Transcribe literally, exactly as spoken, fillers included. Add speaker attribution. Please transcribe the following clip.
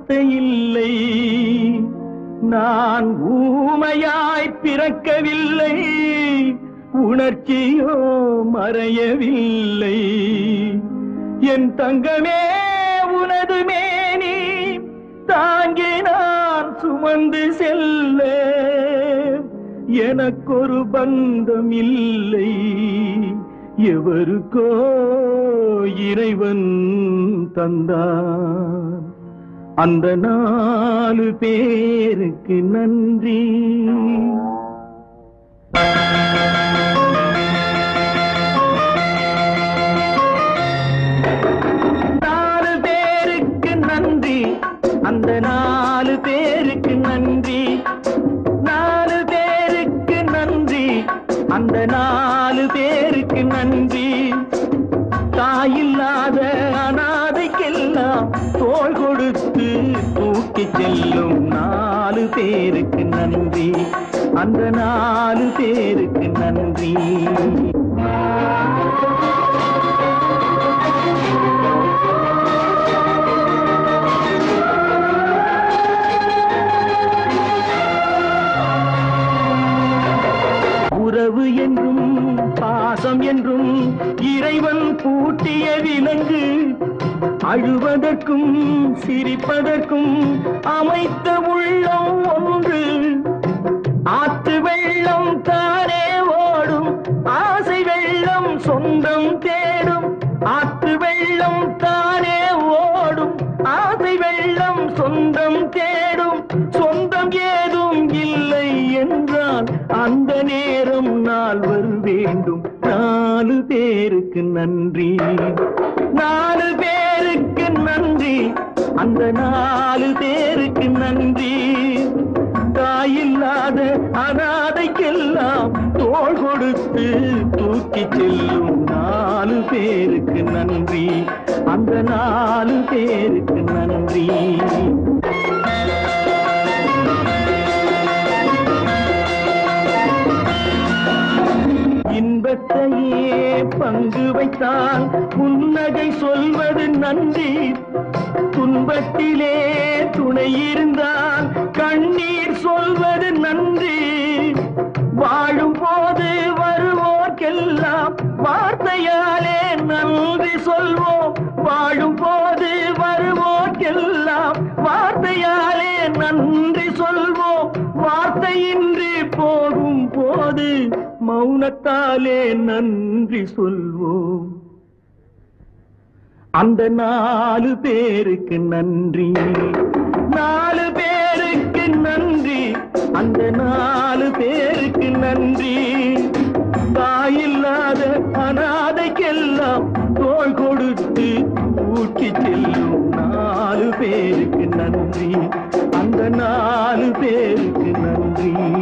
Speaker 1: வார்த்தை இல்லை. நான் ஊமையாய் பிறக்கவில்லை, உணர்ச்சியோ மறையவில்லை. என் தங்கமே உனது மேனி தாங்கி நான் சுமந்து செல்ல எனக்கொரு பந்தம் இல்லை. எவருக்கோ இறைவன் தந்தான். அந்த நாலு பேருக்கு நன்றி. நாலு பேருக்கு நன்றி, அந்த நாலு பேருக்கு நன்றி. நாலு பேருக்கு நன்றி, அந்த நாலு பேருக்கு நன்றி. தாயில்லாத அனாதைக்கெல்லாம் தோள் கொடுத்து தூக்கி செல்லும் நாலு பேருக்கு நன்றி. அந்த நாலு பேருக்கு நன்றி. உறவு என்றும் பாசம் என்றும் இறைவன் பூட்டிய விலங்கு, அழுவதற்கும் சிரிப்பதற்கும் அமைத்த உள்ளம் ஒன்று. ஆத்து வெள்ளம் தானே ஓடும், ஆசை வெள்ளம் சொந்தம் தேடும். ஆத்து வெள்ளம் தானே ஓடும், ஆசை வெள்ளம் சொந்தம் தேடும். சொந்தம் ஏதும் இல்லை என்றால் அந்த நேரம் நால்வர் வேண்டும். நாலு பேருக்கு நன்றி, நாலு பேருக்கு நன்றி, அந்த நாலு பேருக்கு நன்றி. தாயில்லாத அனாதைக்கெல்லாம் தோள் கொடுத்து தூக்கி செல்லும் நாலு பேருக்கு நன்றி. அந்த நாலு பேருக்கு நன்றி. இன்பத்தையே பங்கு வைத்தால் புன்னகை சொல்வது நன்றி. துன்பத்திலே துணை இருந்தால் கண்ணீர் சொல்வது நன்றி. வாழும் போது வருவோர்க்கெல்லாம் வார்த்தையாலே நன்றி சொல்வோம். வாழும் போது வருவோர்க்கெல்லாம் வார்த்தையாலே நன்றி சொல்வோம். வார்த்தையின்றி போகும் போது மௌனத்தாலே நன்றி சொல்வோம். அந்த நாலு பேருக்கு நன்றி, நாலு பேருக்கு நன்றி, அந்த நாலு பேருக்கு நன்றி. தாயில்லாத அனாதைக்கெல்லாம் தோள் கொடுத்து ஊக்கி செல்லும் நாலு பேருக்கு நன்றி. அந்த நாலு பேருக்கு நன்றி.